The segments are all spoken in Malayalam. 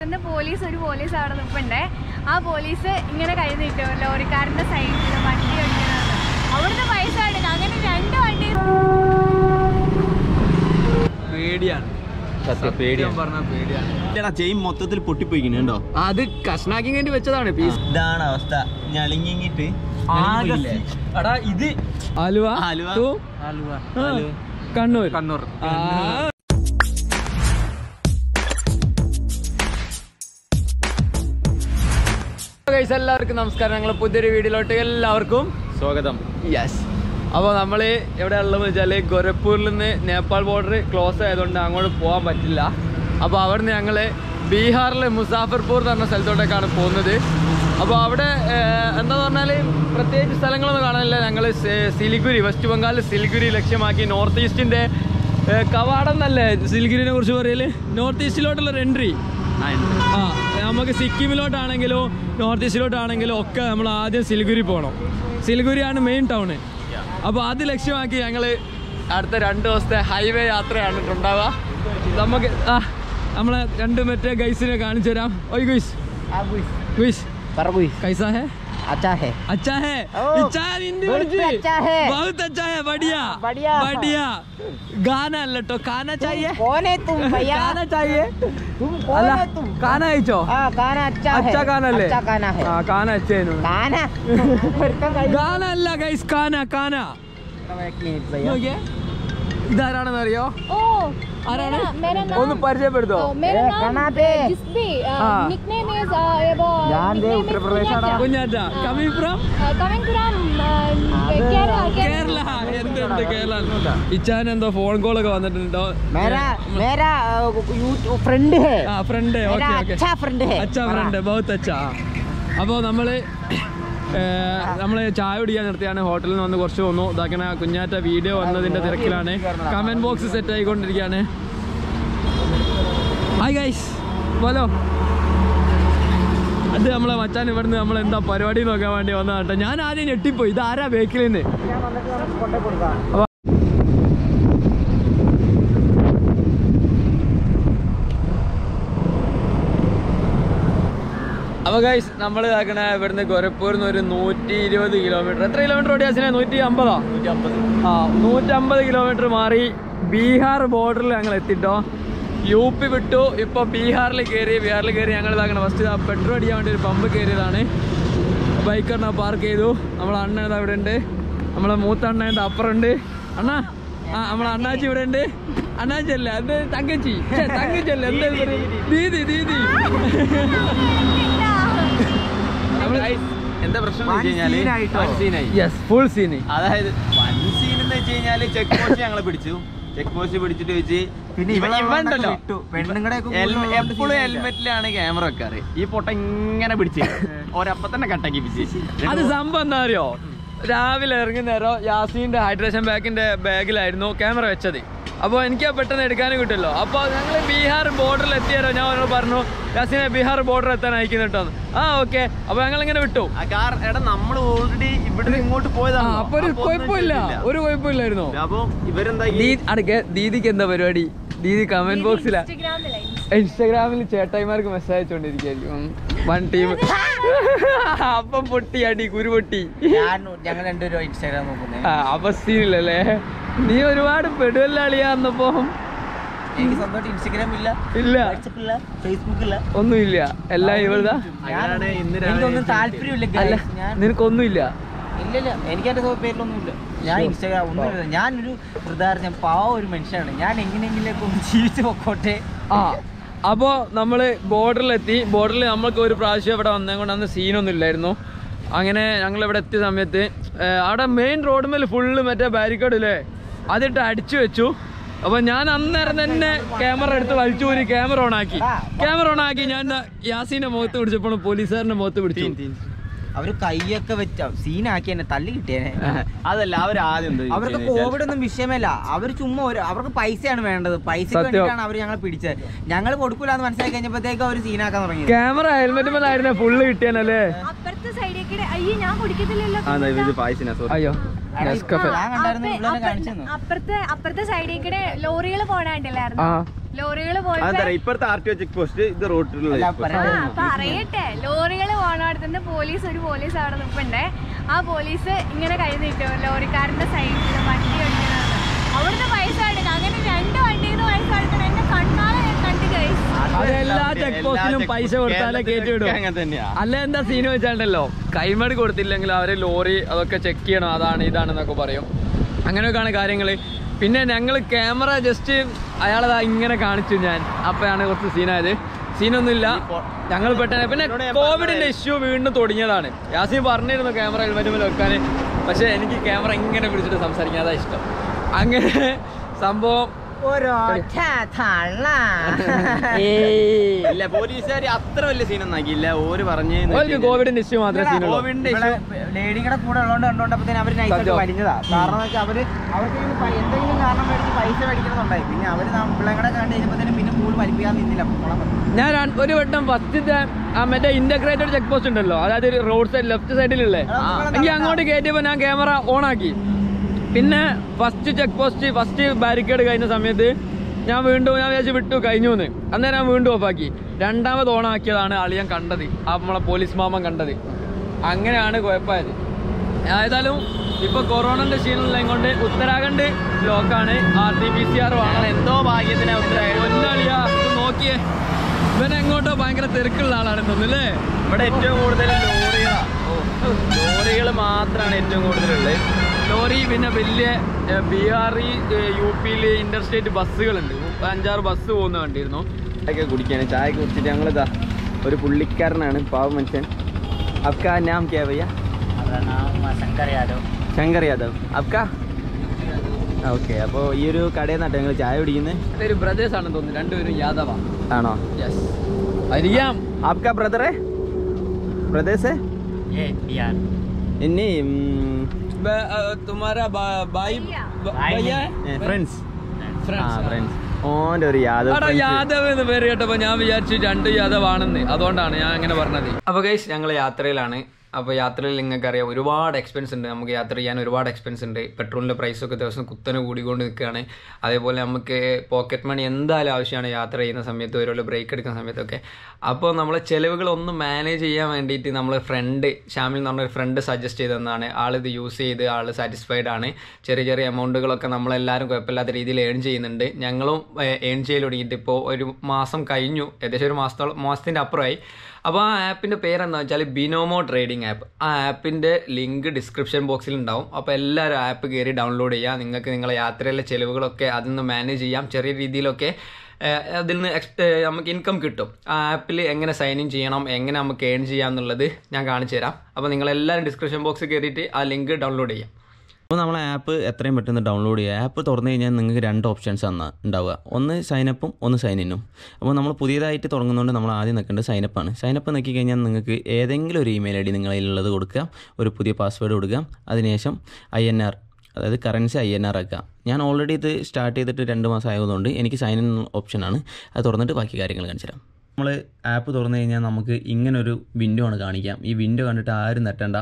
പോലീസ് ഒരു പോലീസ് അവിടെ നിൽപ്പുണ്ടേ. ആ പോലീസ് ഇങ്ങനെ കൈ നീട്ടും ലോറിക്കാരന്റെ സൈഡിൽ വണ്ടി ഓടിക്കുന്നത്. അവിടുന്ന് പൈസ എടുക്കും. അങ്ങനെ 2 വണ്ടി പേടിയാണ്. ചെയിൻ മൊത്തത്തിൽ പൊട്ടിപ്പോയിക്കണോ? അത് കഷ്ണാക്കി വേണ്ടി വെച്ചതാണ്. ഇതാണ് അവസ്ഥ. ഞളിങ്ങിട്ട് ഇത് ആലുവ കണ്ണൂർ. എല്ലാവർക്കും നമസ്കാരം. ഞങ്ങൾ പുതിയൊരു വീഡിയോയിലോട്ട് എല്ലാവർക്കും സ്വാഗതം. യെസ്, അപ്പോൾ നമ്മൾ എവിടെ ഉള്ളതെന്ന് വെച്ചാൽ ഗോരഖ്പൂരിൽ നിന്ന് നേപ്പാൾ ബോർഡർ ക്ലോസ് ആയതുകൊണ്ട് അങ്ങോട്ട് പോകാൻ പറ്റില്ല. അപ്പോൾ അവിടുന്ന് ഞങ്ങൾ ബീഹാറിലെ മുസാഫർപൂർ എന്ന് പറഞ്ഞ സ്ഥലത്തോട്ടേക്കാണ് പോകുന്നത്. അപ്പോൾ അവിടെ എന്താന്ന് പറഞ്ഞാൽ പ്രത്യേകിച്ച് സ്ഥലങ്ങളൊന്നും കാണാനില്ല. ഞങ്ങൾ സിലിഗുരി, വെസ്റ്റ് ബംഗാൾ സിലിഗുരി ലക്ഷ്യമാക്കി നോർത്ത് ഈസ്റ്റിൻ്റെ കവാടം എന്നല്ലേ സിലിഗുരിനെ കുറിച്ച് പറയല്? നോർത്ത് ഈസ്റ്റിലോട്ടുള്ളൊരു എൻട്രി. നമുക്ക് സിക്കിമിലോട്ടാണെങ്കിലോ നോർത്ത് ഈസ്റ്റിലോട്ടാണെങ്കിലോ ഒക്കെ നമ്മൾ ആദ്യം സിലിഗുരി പോകണം. സിലിഗുരിയാണ് മെയിൻ ടൗണ്. അപ്പോൾ അത് ലക്ഷ്യമാക്കി ഞങ്ങൾ അടുത്ത 2 ദിവസത്തെ ഹൈവേ യാത്രയാണ് ഉണ്ടാവുക. നമുക്ക് നമ്മളെ 2 മറ്റേ ഗൈസിനെ കാണിച്ചു തരാം. ഓയ് ഗുയിസ് कैसा है? अच्छा है. अच्छा है. हिंदी अच्छा है. बहुत अच्छा है. बढ़िया बढ़िया. गाना लटो खाना चाहिए. कौन है तुम भैया? खाना चाहिए. तुम कौन है तुम? खाना है जो. हाँ खाना अच्छा है. अच्छा खाना ले. अच्छा खाना है. हाँ खाना अच्छे है. खाना गाना अल्लाह गाइस. खाना भैया. ഇതാരാണെന്ന് അറിയോ? ആരാണ്? ഒന്ന് പരിചയപ്പെടുത്തോ? കുഞ്ഞാറ്റ. Coming from Kerala. എന്തുണ്ട് കേരള? ഇച്ചാൻ എന്തോ ഫോൺ കോൾ ഒക്കെ വന്നിട്ടുണ്ടോ? Friend friend. Okay okay. അച്ഛാ ഫ്രണ്ട്. ബഹുത്ത് അച്ഛാ. അപ്പോൾ നമ്മള് ചായ കുടിക്കാൻ നിർത്തിയാണ്. ഹോട്ടലിൽ നിന്ന് വന്ന് കുറച്ച് വന്നു ഇതാക്കണ. കുഞ്ഞാറ്റ വീഡിയോ വന്നതിൻ്റെ തിരക്കിലാണ്. കമൻറ്റ് ബോക്സ് സെറ്റ് ആയിക്കൊണ്ടിരിക്കുകയാണ്. ഹായ് ഗൈസ്, പോലോ. അത് നമ്മളെ മച്ചാൻ ഇവിടുന്ന് നമ്മളെന്താ പരിപാടി നോക്കാൻ വേണ്ടി വന്നതാണ് കേട്ടോ. ഞാൻ ആദ്യം ഞെട്ടിപ്പോയി, ഇതാരാ ബേക്കിൽ നിന്ന്. അപ്പോൾ ഗൈസ് നമ്മൾ ഇതാക്കണ ഇവിടുന്ന് ഗോരഖ്പൂരിൽ നിന്ന് ഒരു 120 കിലോമീറ്റർ. എത്ര കിലോമീറ്റർ ഓടിയാസിനെ? 150. 150 കിലോമീറ്റർ മാറി ബീഹാർ ബോർഡറിൽ ഞങ്ങൾ എത്തിട്ടോ. UP വിട്ടു, ഇപ്പോൾ ബീഹാറിൽ കയറി ഞങ്ങൾ ഇതാക്കണം. ഫസ്റ്റ് പെട്രോൾ അടിക്കാൻ വേണ്ടി ഒരു പമ്പ് കയറിയതാണ്. ബൈക്കറിനെ പാർക്ക് ചെയ്തു. നമ്മളെ അണ്ണ ഇവിടെ ഉണ്ട്. നമ്മളെ മൂത്ത അണ്ണ അപ്പുറമുണ്ട്. അണ്ണാ നമ്മളെ അണ്ണാച്ചി ഇവിടെ ഉണ്ട്. അണ്ണാച്ചി അല്ലേ, അത് തങ്കച്ചി അല്ലേ, എന്താ ദീദി. എന്താ പ്രശ്നം ഫുൾ സീന്. അതായത് വൺ സീൻ എന്ന് വെച്ച് കഴിഞ്ഞാല് ചെക്ക് പോസ്റ്റ് ഞങ്ങളെ പിടിച്ചു. ചെക്ക് പോസ്റ്റ് പിടിച്ചിട്ട് വെച്ച് പിന്നെ ഇവണ്ടല്ലോ എപ്പോഴും ഹെൽമെറ്റിലാണ് ക്യാമറ വെക്കാറ്. ഈ പൊട്ട ഇങ്ങനെ പിടിച്ച് ഒരപ്പം തന്നെ കട്ടാക്കി പിടിച്ച്. അത് സംഭവം എന്താ അറിയോ? രാവിലെ ഇറങ്ങുന്നേരോ യാസീന്റെ ഹൈഡ്രേഷൻ ബാഗിലായിരുന്നു ക്യാമറ വെച്ചത്. അപ്പോൾ എനിക്ക് പെട്ടെന്ന് എടുക്കാനും കിട്ടുമല്ലോ. അപ്പോൾ ഞങ്ങൾ ബീഹാർ ബോർഡറിൽ എത്തിയാലോ. ഞാൻ അവരോട് പറഞ്ഞു യാസീനെ ബീഹാർ ബോർഡർ എത്താൻ അയക്കുന്നു കേട്ടോ. ഓക്കെ. അപ്പോൾ ഞങ്ങൾ ഇങ്ങനെ വിട്ടു. നമ്മൾ ഓൾറെഡി ഇവിടെ ഇങ്ങോട്ട് പോയതാണ്. അപ്പോൾ ഒരു കുഴപ്പമില്ലായിരുന്നു. അപ്പോൾ ഇവരെന്താ ദീദിക്ക് എന്താ പരിപാടി? ദീദി കമന്റ് ബോക്സിലാ ഇൻസ്റ്റാഗ്രാമിൽ ചേട്ടായിമാർക്ക് മെസ്സേജ് അയച്ചോണ്ടിരിക്കും. 1 ടീം. അപ്പം പൊട്ടി അടി കുരു പൊട്ടി. അപ്പൊ സീനില്ലല്ലേ? നീ ഒരുപാട് പെടുവല്ലാളിയാന്നപ്പോ. എനിക്ക് സ്വന്തമായിട്ട് ഇൻസ്റ്റാഗ്രാം ഇല്ല, ഫേസ്ബുക്ക് ഇല്ല, ഒന്നുമില്ല. എല്ലാം ഇവളുതാ. എനിക്കൊന്നും താല്പര്യമില്ല. നിനക്കൊന്നുമില്ല? ഇല്ല, എനിക്ക് എന്റെ പേരിലൊന്നുമില്ല. ഞാൻ ഇൻസ്റ്റാഗ്രാം ഒന്നുമില്ല. ഞാനൊരു ഞാൻ പാവ ഒരു മനുഷ്യനാണ്. ഞാൻ എങ്ങനെയെങ്കിലും ഒന്ന് ജീവിച്ച് പൊക്കോട്ടെ. അപ്പോൾ നമ്മൾ ബോർഡറിലെത്തി. ബോർഡറിൽ നമ്മൾക്ക് ഒരു പ്രാവശ്യം ഇവിടെ വന്നതുകൊണ്ട് അന്ന് സീനൊന്നും ഇല്ലായിരുന്നു. അങ്ങനെ ഞങ്ങൾ ഇവിടെ എത്തിയ സമയത്ത് അവിടെ മെയിൻ റോഡ് മേൽ ഫുള്ള് മറ്റേ ബാരിക്കേഡ് ഇല്ലേ, അതിട്ട് അടിച്ചു വെച്ചു. അപ്പോൾ ഞാൻ അന്നേരം തന്നെ ക്യാമറ എടുത്ത് വലിച്ചൂരി ക്യാമറ ഓൺ ആക്കി ഞാൻ യാസീൻ്റെ മുഖത്ത് പിടിച്ചപ്പോൾ പോലീസുകാരൻ്റെ മുഖത്ത് പിടിച്ചു. അവര് കൈയൊക്കെ വെച്ച സീനാക്കി എന്നെ തല്ലി കിട്ടിയേനെ. അതല്ല, അവർക്ക് കോവിഡ് ഒന്നും വിഷയമല്ല. അവർ ചുമ്മാ അവർക്ക് പൈസയാണ് വേണ്ടത്. പൈസക്ക് വേണ്ടിയിട്ടാണ് അവർ ഞങ്ങളെ പിടിച്ചത്. ഞങ്ങൾ കൊടുക്കൂലെന്ന് മനസ്സിലാക്കി കഴിഞ്ഞപ്പോഴത്തേക്ക് അവർ സീനാക്കാൻ തുടങ്ങി. ക്യാമറ ഹെൽമെറ്റ് ഫുള്ള് കിട്ടിയാനല്ലേ. അയ്യോ അപ്പുറത്തെ സൈഡിൽ കൂടെ ലോറികൾ പോണാണ്ടില്ലായിരുന്നു. ലോറികൾ പോയി ഇപ്പഴത്തെ RTO ചെക്ക് പോസ്റ്റ് ഇത് റോഡിലുള്ള പറയട്ടെ. ലോറികൾ പോണടുത്തുനിന്ന് ഒരു പോലീസ് അവിടെ നിൽപ്പുണ്ടേ. ആ പോലീസ് ഇങ്ങനെ കൈ നീട്ടും ലോറിക്കാരന്റെ സൈഡിൽ വണ്ടി ഓടിക്കുന്നത്. അവിടുന്ന് പൈസ എടുക്കാം. അങ്ങനെ 2 വണ്ടിയിൽ നിന്ന് പൈസ എടുക്കണം. എന്നെ കണ്ണാലെ കണ്ടു കഴിച്ചു. അതെല്ലാ ചെക്ക് പോസ്റ്റിനും പൈസ കൊടുത്താലേ കയറ്റി വിടും. അല്ല എന്താ സീന് വെച്ചാണ്ടല്ലോ, കൈമടി കൊടുത്തില്ലെങ്കിൽ അവര് ലോറി അതൊക്കെ ചെക്ക് ചെയ്യണം, അതാണ് ഇതാണെന്നൊക്കെ പറയും. അങ്ങനെയൊക്കെയാണ് കാര്യങ്ങള്. പിന്നെ ഞങ്ങൾ ക്യാമറ ജസ്റ്റ് അയാളതാ ഇങ്ങനെ കാണിച്ചു ഞാൻ, അപ്പോഴാണ് കുറച്ച് സീനായത്. സീനൊന്നുമില്ല, ഞങ്ങൾ പെട്ടെന്ന്. പിന്നെ കോവിഡിന്റെ ഇഷ്യൂ വീണ്ടും തുടങ്ങിയതാണ്. യാസീൻ പറഞ്ഞിരുന്നു ക്യാമറ ഹെൽമെറ്റ് വെക്കാൻ, പക്ഷെ എനിക്ക് ക്യാമറ ഇങ്ങനെ പിടിച്ചിട്ട് സംസാരിക്കാൻ അതാ ഇഷ്ടം. അങ്ങനെ സംഭവം ഇല്ല, പോലീസുകാർ അത്ര വലിയ സീനൊന്നും ആക്കിയില്ല. ഓര് പറഞ്ഞ് കോവിഡിന്റെ ഇഷ്യൂ മാത്രമേ സീനുള്ളൂ. കോവിഡിന്റെ ഇഷ്യൂ ലേഡിയുടെ കൂടെ ഉള്ളതുകൊണ്ട് കണ്ടോണ്ടപ്പോ അവര് നൈസായിട്ട് വലിഞ്ഞതാ. കാരണം അവർക്ക് എന്തെങ്കിലും കാരണം മേടിച്ച് പൈസ മേടിക്കുന്നുണ്ടായി. പിന്നെ അവര് പിള്ളേടെ കണ്ടു കഴിഞ്ഞപ്പോ പിന്നെ കൂടുതൽ വലിപ്പിക്കാൻ നിന്നില്ല. ഞാൻ ഒരു വട്ടം ഫസ്റ്റത്തെ മറ്റേ ഇന്റഗ്രേറ്റഡ് ചെക്ക് പോസ്റ്റ് ഉണ്ടല്ലോ, അതായത് റോഡ് സൈഡ് ലെഫ്റ്റ് സൈഡിലുള്ള, എനിക്ക് അങ്ങോട്ട് കയറ്റിയപ്പോ ഞാൻ ക്യാമറ ഓൺ ആക്കി. പിന്നെ ഫസ്റ്റ് ബാരിക്കേഡ് കഴിഞ്ഞ സമയത്ത് ഞാൻ വിചാരിച്ച് വിട്ടു കഴിഞ്ഞു എന്ന്. അന്നേരം ഞാൻ വീണ്ടും ഓഫാക്കി. രണ്ടാമത് ഓണാക്കിയതാണ് അളിയൻ കണ്ടത്, നമ്മളെ പോലീസ് മാമൻ കണ്ടത്. അങ്ങനെയാണ് കുഴപ്പമായത്. ഏതായാലും ഇപ്പൊ കൊറോണന്റെ ക്ഷീണമുള്ള കൊണ്ട് ഉത്തരാഖണ്ഡ് ലോക്കാണ്. RT-PCR വേണം. എന്തോ ഭാഗ്യത്തിന് ഒന്നളിയാ നോക്കിയേ, ഇവനെ എങ്ങോട്ടോ ഭയങ്കര തിരക്കുള്ള ആളാണ് തോന്നുന്നല്ലേ. ഇവിടെ ഏറ്റവും കൂടുതൽ ലോറികൾ മാത്രമാണ് ഏറ്റവും കൂടുതലുള്ളത്. ലോറി, പിന്നെ വലിയ BR UP ഇന്റർസ്റ്റേറ്റ് ബസ്സുകളുണ്ട്. 5-6 ബസ് പോകുന്ന കണ്ടിരുന്നു. ചായ കുടിക്കാണ്. ചായ കുടിച്ചിട്ട് ഞങ്ങളിതാ ഒരു പുള്ളിക്കാരനാണ്, പാവ മനുഷ്യൻ. आपका नाम क्या है भैया? हमारा नाम शंकर यादव. आपका? ഓക്കെ. അപ്പോൾ ഈ ഒരു കടയിൽ നിന്നാട്ടോ ഞങ്ങൾ ചായ കുടിക്കുന്നത്. ഒരു ബ്രദേഴ്സ് ആണെന്ന് തോന്നുന്നു, രണ്ടുപേരും യാദവ ആണോ? യെസ്, അറിയാം. आपका ब्रदर है? ब्रदर्स है? ये बिहार इन्हीं तुम्हारा भाई भैया है? ഫ്രണ്ട്സ്. ഫ്രണ്ട്സ്. ഓൻ്റെ ഒരു യാദവ്. യാദവ് എന്ന് പേര് കേട്ടപ്പോ ഞാൻ വിചാരിച്ചു 2 യാദവ് ആണെന്ന്, അതുകൊണ്ടാണ് ഞാൻ അങ്ങനെ പറഞ്ഞത്. അപ്പൊ ഗൈസ്, ഞങ്ങൾ യാത്രയിലാണ്. അപ്പോൾ യാത്രയിൽ നിങ്ങൾക്കറിയാം ഒരുപാട് എക്സ്പെൻസ് ഉണ്ട്. നമുക്ക് യാത്ര ചെയ്യാൻ ഒരുപാട് എക്സ്പെൻസ് ഉണ്ട്. പെട്രോളിൻ്റെ പ്രൈസൊക്കെ ദിവസം കുത്തനെ കൂടിക്കൊണ്ട് നിൽക്കുകയാണ്. അതേപോലെ നമുക്ക് പോക്കറ്റ് മണി എന്തായാലും ആവശ്യമാണ് യാത്ര ചെയ്യുന്ന സമയത്ത്, ഓരോ ബ്രേക്ക് എടുക്കുന്ന സമയത്തൊക്കെ. അപ്പോൾ നമ്മളെ ചിലവുകളൊന്നും മാനേജ് ചെയ്യാൻ വേണ്ടിയിട്ട് നമ്മളെ ഫ്രണ്ട് ഷാമിൽ എന്ന് പറഞ്ഞൊരു ഫ്രണ്ട് സജസ്റ്റ് ചെയ്തതെന്നാണ്. ആളിത് യൂസ് ചെയ്ത് ആൾ സാറ്റിസ്ഫൈഡ് ആണ്. ചെറിയ ചെറിയ എമൗണ്ടുകളൊക്കെ നമ്മളെല്ലാവരും കുഴപ്പമില്ലാത്ത രീതിയിൽ ഏൺ ചെയ്യുന്നുണ്ട്. ഞങ്ങളും ഏൺ ചെയ്ത് തുടങ്ങിയിട്ട് ഇപ്പോൾ ഒരു മാസം കഴിഞ്ഞു, ഏകദേശം ഒരു മാസത്തിൻ്റെ അപ്പുറമായി. അപ്പോൾ ആ ആപ്പിൻ്റെ പേരെന്താ വെച്ചാൽ ബിനോമോ ട്രേഡിംഗ് ആപ്പ്. ആ ആപ്പിൻ്റെ ലിങ്ക് ഡിസ്ക്രിപ്ഷൻ ബോക്സിൽ ഉണ്ടാവും. അപ്പോൾ എല്ലാവരും ആപ്പ് കയറി ഡൗൺലോഡ് ചെയ്യുക. നിങ്ങൾക്ക് നിങ്ങളെ യാത്രയിലെ ചിലവുകളൊക്കെ അതിൽ നിന്ന് മാനേജ് ചെയ്യാം. ചെറിയ രീതിയിലൊക്കെ അതിൽ നിന്ന് നമുക്ക് ഇൻകം കിട്ടും. ആ ആപ്പിൽ എങ്ങനെ സൈൻ ഇൻ ചെയ്യണം, എങ്ങനെ നമുക്ക് ഏൺ ചെയ്യാം എന്നുള്ളത് ഞാൻ കാണിച്ചു തരാം. അപ്പോൾ നിങ്ങളെല്ലാവരും ഡിസ്ക്രിപ്ഷൻ ബോക്സിൽ കയറിയിട്ട് ആ ലിങ്ക് ഡൗൺലോഡ് ചെയ്യാം. അപ്പോൾ നമ്മളെ ആപ്പ് എത്രയും പെട്ടെന്ന് ഡൗൺലോഡ് ചെയ്യുക. ആപ്പ് തുറന്നു കഴിഞ്ഞാൽ നിങ്ങൾക്ക് 2 ഓപ്ഷൻസ് ഉണ്ടാവുക. ഒന്ന് സൈനപ്പും ഒന്ന് സൈൻ ഇന്നും. അപ്പോൾ നമ്മൾ പുതിയതായിട്ട് തുടങ്ങുന്നതുകൊണ്ട് നമ്മൾ ആദ്യം നിൽക്കേണ്ടത് സൈനപ്പാണ്. സൈനപ്പ് നോക്കി കഴിഞ്ഞാൽ നിങ്ങൾക്ക് ഏതെങ്കിലും ഒരു ഇമെയിൽ ID നിങ്ങളതിലുള്ളത് കൊടുക്കുക, ഒരു പുതിയ പാസ്വേഡ് കൊടുക്കുക. അതിനുശേഷം INR, അതായത് കറൻസി INR ആക്കുക. ഞാൻ ഓൾറെഡി ഇത് സ്റ്റാർട്ട് ചെയ്തിട്ട് 2 മാസം ആയതുകൊണ്ട് എനിക്ക് സൈൻ ഇൻ ഓപ്ഷനാണ്. അത് തുറന്നിട്ട് ബാക്കി കാര്യങ്ങൾ കാണിച്ചു തരാം. നമ്മൾ ആപ്പ് തുറന്നു കഴിഞ്ഞാൽ നമുക്ക് ഇങ്ങനൊരു വിൻഡോ ആണ് കാണിക്കാം. ഈ വിൻഡോ കണ്ടിട്ട് ആരും നെട്ടണ്ട,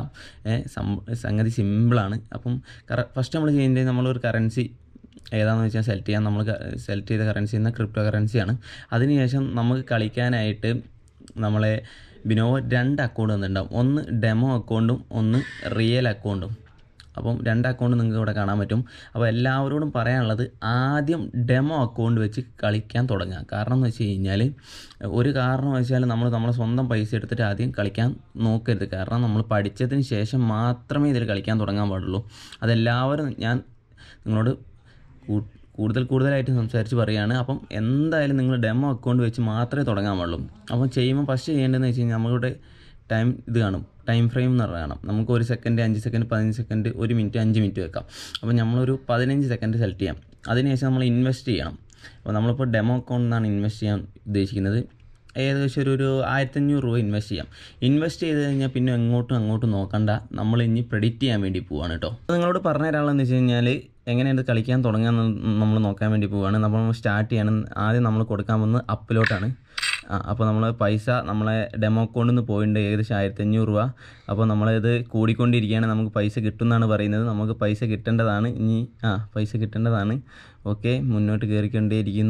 സംഗതി സിമ്പിളാണ്. അപ്പം ഫസ്റ്റ് നമ്മൾ ചെയ്യേണ്ടത് നമ്മളൊരു കറൻസി ഏതാണെന്ന് വെച്ചാൽ സെലക്ട് ചെയ്യാം. നമ്മൾ സെലക്ട് ചെയ്ത കറൻസി എന്ന ക്രിപ്റ്റോ കറൻസിയാണ്. അതിനുശേഷം നമുക്ക് കളിക്കാനായിട്ട് നമ്മളെ ബിനോവോ 2 അക്കൗണ്ട് വന്നിട്ടുണ്ടാവും. ഒന്ന് ഡെമോ അക്കൗണ്ടും ഒന്ന് റിയൽ അക്കൗണ്ടും. അപ്പം 2 അക്കൗണ്ട് നിങ്ങൾക്ക് ഇവിടെ കാണാൻ പറ്റും. അപ്പോൾ എല്ലാവരോടും പറയാനുള്ളത് ആദ്യം ഡെമോ അക്കൗണ്ട് വെച്ച് കളിക്കാൻ തുടങ്ങുക. കാരണം എന്ന് വെച്ച് കഴിഞ്ഞാൽ ഒരു കാരണം വെച്ചാൽ നമ്മളെ സ്വന്തം പൈസ എടുത്തിട്ട് ആദ്യം കളിക്കാൻ നോക്കരുത്. കാരണം നമ്മൾ പഠിച്ചതിന് ശേഷം മാത്രമേ ഇതിൽ കളിക്കാൻ തുടങ്ങാൻ പാടുള്ളൂ. അതെല്ലാവരും ഞാൻ നിങ്ങളോട് കൂടുതലായിട്ട് സംസാരിച്ച് പറയുകയാണ്. അപ്പം എന്തായാലും നിങ്ങൾ ഡെമോ അക്കൗണ്ട് വെച്ച് മാത്രമേ തുടങ്ങാൻ പാടുള്ളൂ. അപ്പം ചെയ്യുമ്പോൾ ഫസ്റ്റ് ചെയ്യേണ്ടതെന്ന് വെച്ച് കഴിഞ്ഞാൽ നമ്മളുടെ ഇത് കാണും, ടൈം ഫ്രെയിം എന്ന് പറയണം. നമുക്ക് 1 second, 5 second, 15 second, 1 minute, 5 minute വെക്കാം. അപ്പോൾ നമ്മളൊരു 15 സെക്കൻഡ് സെലക്ട് ചെയ്യാം. അതിനുശേഷം നമ്മൾ ഇൻവെസ്റ്റ് ചെയ്യണം. അപ്പോൾ നമ്മളിപ്പോൾ ഡെമോ അക്കൗണ്ടിൽ നിന്നാണ് ഇൻവെസ്റ്റ് ചെയ്യാൻ ഉദ്ദേശിക്കുന്നത്. ഏകദേശം ഒരു 1500 രൂപ ഇൻവെസ്റ്റ് ചെയ്യാം. ഇൻവെസ്റ്റ് ചെയ്ത് കഴിഞ്ഞാൽ പിന്നെ അങ്ങോട്ടും നോക്കണ്ട, നമ്മൾ ഇനി പ്രെഡിക്റ്റ് ചെയ്യാൻ വേണ്ടി പോവാണ് കേട്ടോ. നിങ്ങളോട് പറഞ്ഞു തരാനുള്ളതെന്ന് വെച്ച് കഴിഞ്ഞാൽ എങ്ങനെയാണ് കളിക്കാൻ തുടങ്ങാൻ നമ്മൾ നോക്കാൻ വേണ്ടി പോവുകയാണ്. നമ്മൾ സ്റ്റാർട്ട് ചെയ്യണം. ആദ്യം നമ്മൾ കൊടുക്കാൻ പോകുന്നത് അപ്പിലോട്ടാണ്. അപ്പോൾ നമ്മൾ പൈസ നമ്മളെ ഡെമോ അക്കൗണ്ടിൽ നിന്ന് പോയിട്ടുണ്ട് ഏകദേശം 1500 രൂപ. അപ്പോൾ നമ്മളിത് കൂടിക്കൊണ്ടിരിക്കുകയാണ്. നമുക്ക് പൈസ കിട്ടുമെന്നാണ് പറയുന്നത്. നമുക്ക് പൈസ കിട്ടേണ്ടതാണ്. പൈസ കിട്ടേണ്ടതാണ്. ഓക്കെ, മുന്നോട്ട് കയറിക്കൊണ്ടേയിരിക്കുന്നു.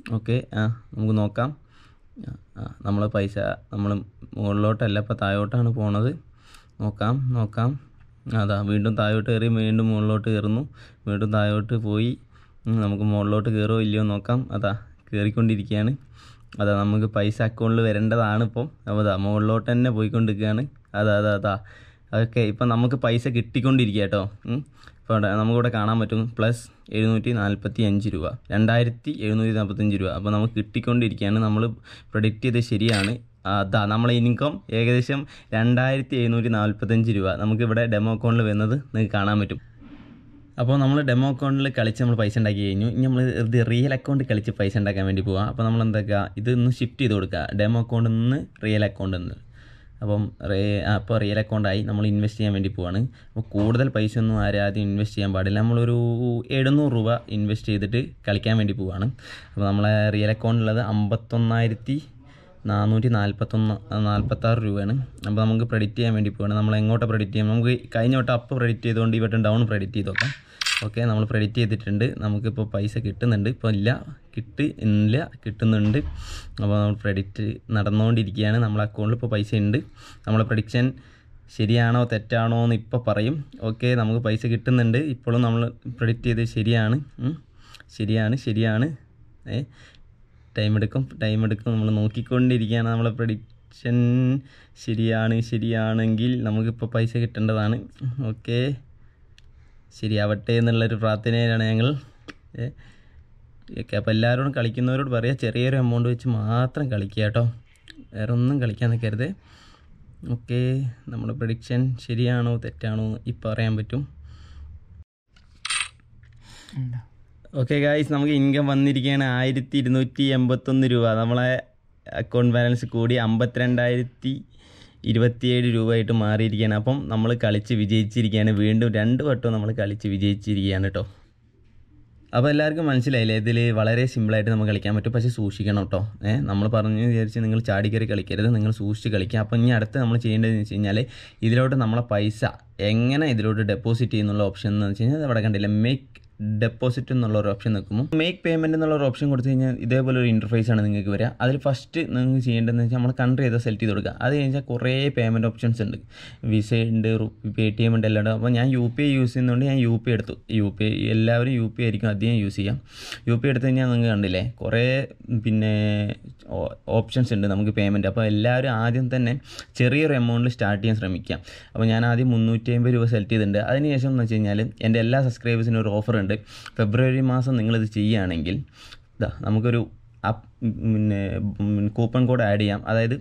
ഓക്കെ നമുക്ക് നോക്കാം. നമ്മൾ പൈസ നമ്മൾ മുകളിലോട്ടല്ല ഇപ്പോൾ താഴോട്ടാണ് പോണത്. നോക്കാം. അതാ വീണ്ടും താഴോട്ട് കയറി, വീണ്ടും മുകളിലോട്ട് കയറുന്നു, വീണ്ടും താഴോട്ട് പോയി. നമുക്ക് മുകളിലോട്ട് കയറുമോ ഇല്ലയോ നോക്കാം. അതാ കയറിക്കൊണ്ടിരിക്കുകയാണ്. അതാ നമുക്ക് പൈസ അക്കൗണ്ടിൽ വരേണ്ടതാണ് ഇപ്പം. അപ്പോൾ അതാ മുകളിലോട്ട് തന്നെ പോയിക്കൊണ്ടിരിക്കുകയാണ്. അതാ ഓക്കെ. ഇപ്പം നമുക്ക് പൈസ കിട്ടിക്കൊണ്ടിരിക്കുക കേട്ടോ. ഇപ്പോൾ നമുക്കിവിടെ കാണാൻ പറ്റും +745 രൂപ, 2745 രൂപ. അപ്പോൾ നമുക്ക് കിട്ടിക്കൊണ്ടിരിക്കുകയാണ്. നമ്മൾ പ്രൊഡിക്റ്റ് ചെയ്ത് ശരിയാണ്. അതാ നമ്മളെ ഇൻകം ഏകദേശം 2745 രൂപ നമുക്കിവിടെ ഡെമോ അക്കൗണ്ടിൽ വരുന്നത് നിങ്ങൾക്ക് കാണാൻ പറ്റും. അപ്പോൾ നമ്മൾ ഡെമോ അക്കൗണ്ടിൽ കളിച്ച് നമ്മൾ പൈസ ഉണ്ടാക്കി കഴിഞ്ഞു. ഇനി നമ്മൾ ഇത് റിയൽ അക്കൗണ്ട് കളിച്ച് പൈസ ഉണ്ടാക്കാൻ വേണ്ടി പോകാം. അപ്പോൾ നമ്മൾ എന്താക്കുക, ഇതൊന്ന് ഷിഫ്റ്റ് ചെയ്ത് കൊടുക്കുക, ഡെമോ അക്കൗണ്ടിൽ നിന്ന് റിയൽ അക്കൗണ്ടിൽ നിന്ന്. അപ്പോൾ റിയൽ അക്കൗണ്ടായി നമ്മൾ ഇൻവെസ്റ്റ് ചെയ്യാൻ വേണ്ടി പോവാണ്. അപ്പോൾ കൂടുതൽ പൈസ ഒന്നും ആദ്യം ഇൻവെസ്റ്റ് ചെയ്യാൻ പാടില്ല. നമ്മളൊരു 700 രൂപ ഇൻവെസ്റ്റ് ചെയ്തിട്ട് കളിക്കാൻ വേണ്ടി പോവാണ്. അപ്പോൾ നമ്മളെ റിയൽ അക്കൗണ്ടിലുള്ളത് 51,446 രൂപയാണ്. അപ്പോൾ നമുക്ക് പ്രെഡിക്റ്റ് ചെയ്യാൻ വേണ്ടി പോവാണ്. നമ്മൾ എങ്ങോട്ട് പ്രെഡിക്റ്റ് ചെയ്യാം, നമുക്ക് കഴിഞ്ഞ വട്ടം അപ്പ് പ്രെഡിക്റ്റ് ചെയ്തുകൊണ്ട് ഈ വട്ടം ഡൗൺ പ്രെഡിക്റ്റ് ചെയ്ത് നോക്കാം. ഓക്കെ, നമ്മൾ പ്രെഡിക്റ്റ് ചെയ്തിട്ടുണ്ട്. നമുക്കിപ്പോൾ പൈസ കിട്ടുന്നുണ്ട്. ഇപ്പോൾ കിട്ടുന്നുണ്ട്. അപ്പോൾ നമ്മൾ പ്രെഡിക്റ്റ് നടന്നുകൊണ്ടിരിക്കുകയാണ്. നമ്മളെ അക്കൗണ്ടിൽ ഇപ്പോൾ പൈസ ഉണ്ട്. നമ്മളെ പ്രഡിക്ഷൻ ശരിയാണോ തെറ്റാണോ എന്ന് ഇപ്പോൾ പറയും. ഓക്കെ, നമുക്ക് പൈസ കിട്ടുന്നുണ്ട്. ഇപ്പോഴും നമ്മൾ പ്രെഡിക്റ്റ് ചെയ്ത് ശരിയാണ്. ടൈം എടുക്കും. നമ്മൾ നോക്കിക്കൊണ്ടിരിക്കുകയാണ്. നമ്മളെ പ്രഡിക്ഷൻ ശരിയാണെങ്കിൽ നമുക്കിപ്പോൾ പൈസ കിട്ടേണ്ടതാണ്. ഓക്കെ, ശരിയാവട്ടെ എന്നുള്ളൊരു പ്രാർത്ഥനയിലാണ് ഞങ്ങൾ. ഓക്കെ, അപ്പോൾ എല്ലാവരോടും കളിക്കുന്നവരോട് പറയാം, ചെറിയൊരു എമൗണ്ട് വെച്ച് മാത്രം കളിക്കുക കേട്ടോ, വേറെ ഒന്നും കളിക്കാൻ നിൽക്കരുത്. ഓക്കെ, നമ്മുടെ പ്രഡിക്ഷൻ ശരിയാണോ തെറ്റാണോ ഇപ്പോൾ അറിയാൻ പറ്റും. ഓക്കെ ഗായ്സ്, നമുക്ക് ഇൻകം വന്നിരിക്കുകയാണ് 1281 രൂപ. നമ്മളെ അക്കൗണ്ട് ബാലൻസ് കൂടി 52,027 രൂപയായിട്ട് മാറിയിരിക്കുകയാണ്. അപ്പം നമ്മൾ കളിച്ച് വിജയിച്ചിരിക്കുകയാണ്. വീണ്ടും 2 വട്ടം നമ്മൾ കളിച്ച് വിജയിച്ചിരിക്കുകയാണ് കേട്ടോ. അപ്പോൾ എല്ലാവർക്കും മനസ്സിലായില്ലേ, ഇതിൽ വളരെ സിമ്പിളായിട്ട് നമുക്ക് കളിക്കാൻ പറ്റും. പക്ഷേ സൂക്ഷിക്കണം കേട്ടോ. നമ്മൾ പറഞ്ഞു വിചാരിച്ച് നിങ്ങൾ ചാടിക്കറി കളിക്കരുത്, നിങ്ങൾ സൂക്ഷിച്ച് കളിക്കുക. അപ്പോൾ ഇനി അടുത്ത് നമ്മൾ ചെയ്യേണ്ടതെന്ന് വെച്ച് കഴിഞ്ഞാൽ ഇതിലോട്ട് നമ്മളെ പൈസ എങ്ങനെ ഇതിലോട്ട് ഡെപ്പോസിറ്റ് ചെയ്യുന്നുള്ള ഓപ്ഷൻ എന്ന് വെച്ച് കഴിഞ്ഞാൽ അവിടെ കണ്ടില്ല, മേക്ക് ഡെപ്പോസിറ്റ് എന്നുള്ളൊരു ഓപ്ഷൻ നിൽക്കുമ്പോൾ മേക്ക് പേയ്മെൻറ്റ് എന്നുള്ളൊരു ഓപ്ഷൻ കൊടുത്തു കഴിഞ്ഞാൽ ഇതേപോലെ ഒരു ഇൻ്റർഫേസാണ് നിങ്ങൾക്ക് വരിക. അതിൽ ഫസ്റ്റ് നിങ്ങൾക്ക് ചെയ്യേണ്ടതെന്ന് വെച്ചാൽ നമ്മൾ കൺട്രി ചെയ്ത് സെലക്ട് ചെയ്ത് കൊടുക്കുക. അത് കഴിഞ്ഞാൽ കുറേ പേയ്മെൻറ്റ് ഓപ്ഷൻസ് ഉണ്ട്, വിസ ഉണ്ട്, പേടിഎം ഉണ്ട്, എല്ലാം ഉണ്ട്. അപ്പോൾ ഞാൻ UPI യൂസ് ചെയ്യുന്നതുകൊണ്ട് ഞാൻ UPI എടുത്തു. എല്ലാവരും UPI ആയിരിക്കും അധികം യൂസ് ചെയ്യാം. UPI എടുത്തു കഴിഞ്ഞാൽ നിങ്ങൾക്ക് കണ്ടില്ലേ കുറേ ഓപ്ഷൻസ് ഉണ്ട് നമുക്ക് പേയ്മെൻറ്റ്. അപ്പോൾ എല്ലാവരും ആദ്യം തന്നെ ചെറിയൊരു എമൗണ്ടിൽ സ്റ്റാർട്ട് ചെയ്യാൻ ശ്രമിക്കാം. അപ്പോൾ ഞാൻ ആദ്യം 350 രൂപ സെലക്ട് ചെയ്തിട്ടുണ്ട്. അതിനുശേഷം എന്ന് വെച്ച് കഴിഞ്ഞാൽ എൻ്റെ എല്ലാ സബ്സ്ക്രൈബേഴ്സിനും ഒരു ഓഫർ ഉണ്ട്. ഫെബ്രുവരി മാസം നിങ്ങളിത് ചെയ്യുകയാണെങ്കിൽ നമുക്കൊരു കൂപ്പൺ കോഡ് ആഡ് ചെയ്യാം. അതായത്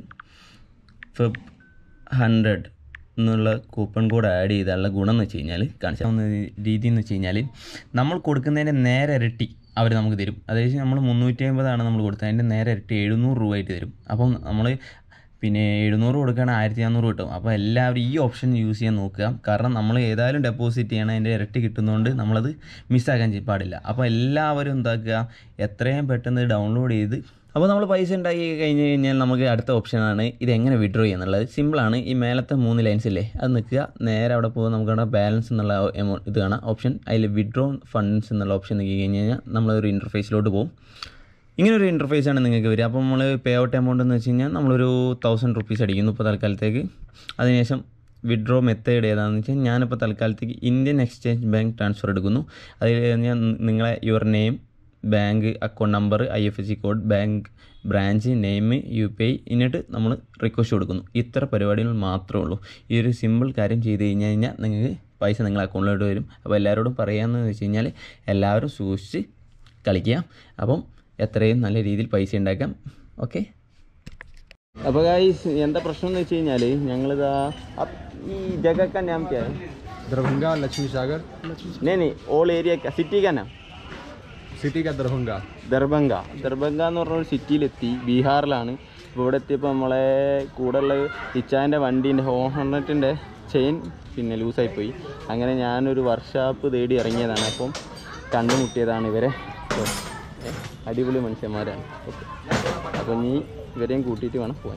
FEB100 എന്നുള്ള കൂപ്പൺ കോഡ് ആഡ് ചെയ്താലുള്ള ഗുണം എന്ന് വെച്ച് കഴിഞ്ഞാൽ കാണിച്ചാവുന്ന രീതി എന്ന് വെച്ച് കഴിഞ്ഞാൽ നമ്മൾ കൊടുക്കുന്നതിൻ്റെ നേരെ ഇരട്ടി അവർ നമുക്ക് തരും. അതായത് നമ്മൾ 350 നമ്മൾ കൊടുത്തത്, അതിൻ്റെ നേരെ ഇരട്ടി 700 രൂപയായിട്ട് തരും. അപ്പം നമ്മൾ 700 കൊടുക്കുകയാണെങ്കിൽ 1400 കിട്ടും. അപ്പോൾ എല്ലാവരും ഈ ഓപ്ഷൻ യൂസ് ചെയ്യാൻ നോക്കുക. കാരണം നമ്മൾ ഏതായാലും ഡെപ്പോസിറ്റ് ചെയ്യണം, അതിൻ്റെ ഇരട്ടി കിട്ടുന്നതുകൊണ്ട് നമ്മളത് മിസ്സാക്കാൻ പാടില്ല. അപ്പോൾ എല്ലാവരും എന്താക്കുക, എത്രയും പെട്ടെന്ന് ഡൗൺലോഡ് ചെയ്ത്. അപ്പോൾ നമ്മൾ പൈസ ഉണ്ടാക്കി കഴിഞ്ഞ് കഴിഞ്ഞാൽ നമുക്ക് അടുത്ത ഓപ്ഷനാണ് ഇതെങ്ങനെ വിഡ്രോ ചെയ്യുന്നുള്ളത്. സിമ്പിളാണ്. ഈ മേലത്തെ 3 ലൈൻസ് ഇല്ലേ, അത് നിൽക്കുക, നേരെ അവിടെ പോകുക. നമുക്കവിടെ ബാലൻസ് എന്നുള്ള എമൗണ്ട് ഇത് കാണാം ഓപ്ഷൻ. അതിൽ വിഡ്രോ ഫണ്ട്സ് എന്നുള്ള ഓപ്ഷൻ നോക്കി കഴിഞ്ഞ് കഴിഞ്ഞാൽ നമ്മളൊരു ഇൻ്റർഫേസിലോട്ട് പോകും. ഇങ്ങനൊരു ഇൻ്റർഫേസാണ് നിങ്ങൾക്ക് വരിക. അപ്പോൾ നമ്മൾ പേ ഔട്ട് എമൗണ്ട് എന്ന് വെച്ച് കഴിഞ്ഞാൽ നമ്മളൊരു 1000 റുപ്പീസ് അടിക്കുന്നു ഇപ്പോൾ തൽക്കാലത്തേക്ക്. അതിനുശേഷം വിഡ്രോ മെത്തേഡ് ഏതാണെന്ന് വെച്ചാൽ ഞാനിപ്പോൾ തൽക്കാലത്തേക്ക് ഇന്ത്യൻ എക്സ്ചേഞ്ച് ബാങ്ക് ട്രാൻസ്ഫർ എടുക്കുന്നു. അതിൽ ഞാൻ നിങ്ങളെ your name, bank account number, IFSC code, bank branch name, UPI, എന്നിട്ട് നമ്മൾ റിക്വസ്റ്റ് കൊടുക്കുന്നു. ഇത്ര പരിപാടികൾ മാത്രമേ ഉള്ളൂ. ഈ ഒരു സിമ്പിൾ കാര്യം ചെയ്ത് കഴിഞ്ഞാൽ നിങ്ങൾക്ക് പൈസ നിങ്ങളുടെ അക്കൗണ്ടിലോട്ട് വരും. അപ്പോൾ എല്ലാവരോടും പറയാമെന്ന് വെച്ച് കഴിഞ്ഞാൽ എല്ലാവരും സൂക്ഷിച്ച് കളിക്കുക. അപ്പം എത്രയും നല്ല രീതിയിൽ പൈസ ഉണ്ടാക്കാം. ഓക്കെ, അപ്പോൾ ഗായ്സ് എന്താ പ്രശ്നം എന്ന് വെച്ച് കഴിഞ്ഞാൽ ഞങ്ങളിതാ ഈ जगह का नाम क्या है? दरभंगा, लक्ष्मी सागर। नहीं ഓൾ ഏരിയ സിറ്റി का नाम? സിറ്റി का दरभंगा എന്ന് പറഞ്ഞൊരു സിറ്റിയിലെത്തി, ബീഹാറിലാണ്. അപ്പോൾ ഇവിടെ എത്തിയപ്പോൾ നമ്മളെ കൂടെയുള്ള ഇച്ചാൻ്റെ വണ്ടീൻ്റെ ഹോണറ്റിൻ്റെ ചെയിൻ ലൂസായിപ്പോയി. അങ്ങനെ ഞാനൊരു വർക്ക്ഷോപ്പ് തേടി ഇറങ്ങിയതാണ്. അപ്പം കണ്ടുമുട്ടിയതാണ് ഇവരെ. അടിപൊളി മനുഷ്യന്മാരാണ്. ഓക്കെ, അപ്പോൾ നീ ഇവരെയും കൂട്ടിയിട്ട് വേണം പോകാൻ.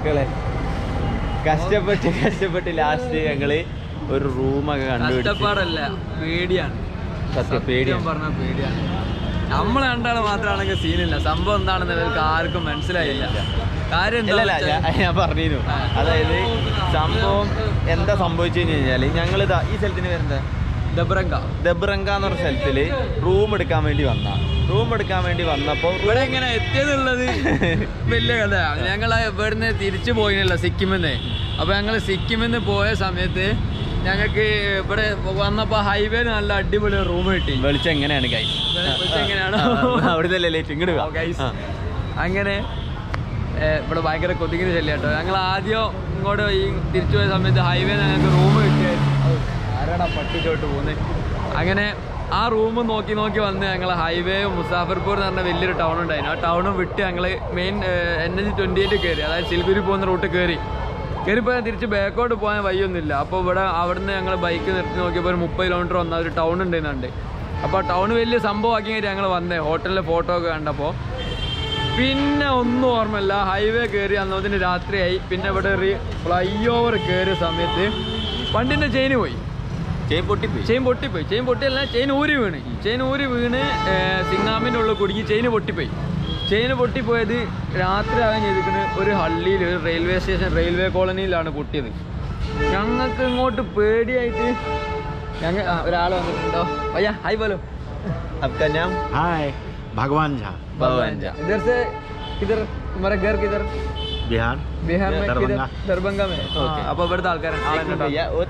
മക്കളെ കഷ്ടപ്പെട്ട് ലാസ്റ്റ് ഞങ്ങള് ഒരു റൂമൊക്കെ കഷ്ടപ്പാടല്ല, പേടിയാണ്. പേടിയാണ് പറഞ്ഞ പേടിയാണ്. നമ്മളെ കണ്ടാൽ മാത്രമാണെങ്കിൽ സീനില്ല. സംഭവം എന്താണെന്ന് ഇവർക്ക് ആർക്കും മനസ്സിലായില്ല. കാര്യം ഞാൻ പറഞ്ഞിരുന്നു. അതായത് സംഭവം എന്താ സംഭവിച്ചു കഴിഞ്ഞാല് ഞങ്ങളിതാ ഈ സ്ഥലത്തിന് വരുന്നത് ദബ്രങ്ക എന്ന് പറഞ്ഞ സ്ഥലത്തില് റൂം എടുക്കാൻ വേണ്ടി വന്നപ്പോ ഇവിടെ എങ്ങനെ എത്തിയതുള്ളത് വലിയ കഥയാണ്. ഞങ്ങൾ ഇവിടുന്ന് തിരിച്ചു പോയില്ല സിക്കിമിന്ന്. അപ്പൊ ഞങ്ങൾ സിക്കിമിന്ന് പോയ സമയത്ത് ഞങ്ങൾക്ക് ഇവിടെ വന്നപ്പോ ഹൈവേ നല്ല അടിപൊളി റൂം കിട്ടി. വെളിച്ചം എങ്ങനെയാണ് ഗൈസ്? എങ്ങനെയാണ് അവിടുത്തെ ഇങ്ങോട്ട് ഗൈസ്. അങ്ങനെ ഇവിടെ ഭയങ്കര കൊതുകിന് ശല്യം കേട്ടോ. ഞങ്ങൾ ആദ്യം ഇങ്ങോട്ട് ഈ തിരിച്ചു പോയ സമയത്ത് ഹൈവേ ഞങ്ങൾക്ക് റൂം കിട്ടിയായിരുന്നു. ആരാടാ പട്ടിച്ചോട്ട് പോകുന്നത്? അങ്ങനെ ആ റൂം നോക്കി വന്ന് ഞങ്ങൾ ഹൈവേ മുസാഫർപൂർ എന്ന് പറഞ്ഞ വലിയൊരു ടൗൺ ഉണ്ടായിരുന്നു. ആ ടൗണും വിട്ട് ഞങ്ങൾ മെയിൻ NH-28 കയറി, അതായത് സിൽഗുരി പോകുന്ന റൂട്ട് കയറിപ്പോയാൽ തിരിച്ച് ബാക്കോട്ട് പോകാൻ വഴിയൊന്നുമില്ല. അപ്പോൾ അവിടുന്ന് ഞങ്ങൾ ബൈക്ക് നിർത്തി നോക്കിയപ്പോൾ ഒരു 30 കിലോമീറ്റർ വന്ന ഒരു ടൗൺ ഉണ്ടായിരുന്നുണ്ട്. അപ്പോൾ ആ ടൗൺ വലിയ സംഭവമാക്കി കഴിഞ്ഞാൽ ഞങ്ങൾ വന്നേ ഹോട്ടലിലെ ഫോട്ടോ ഒക്കെ കണ്ടപ്പോൾ. പിന്നെ ഒന്നും ഓർമ്മയില്ല. ഹൈവേ കയറി അന്നതിന് രാത്രിയായി. പിന്നെ ഇവിടെ ഒരു ഫ്ലൈ ഓവർ കയറിയ സമയത്ത് വണ്ടിൻ്റെ ചെയിൻ ഊരി വീണ് സിംഗാമിൻ്റെ ഉള്ളിൽ കുടുങ്ങി ചെയിൻ പൊട്ടിപ്പോയത് രാത്രി ആകാൻ ചെയ്തിരിക്കുന്ന ഒരു ഹള്ളിയിൽ, ഒരു റെയിൽവേ സ്റ്റേഷൻ, റെയിൽവേ കോളനിയിലാണ് പൊട്ടിയത്. ഞങ്ങൾക്ക് ഇങ്ങോട്ട് പേടിയായിട്ട് ഒരാൾ വന്നിട്ടുണ്ടോ? അയ്യാ ഹായ് പോലോ. हाय भगवान झा। इधर से किधर तुम्हारा घर किधर? बिहार में दरभंगा। दरभंगा में. അപ്പൊ ഇവിടുത്തെ ആൾക്കാരാണ്.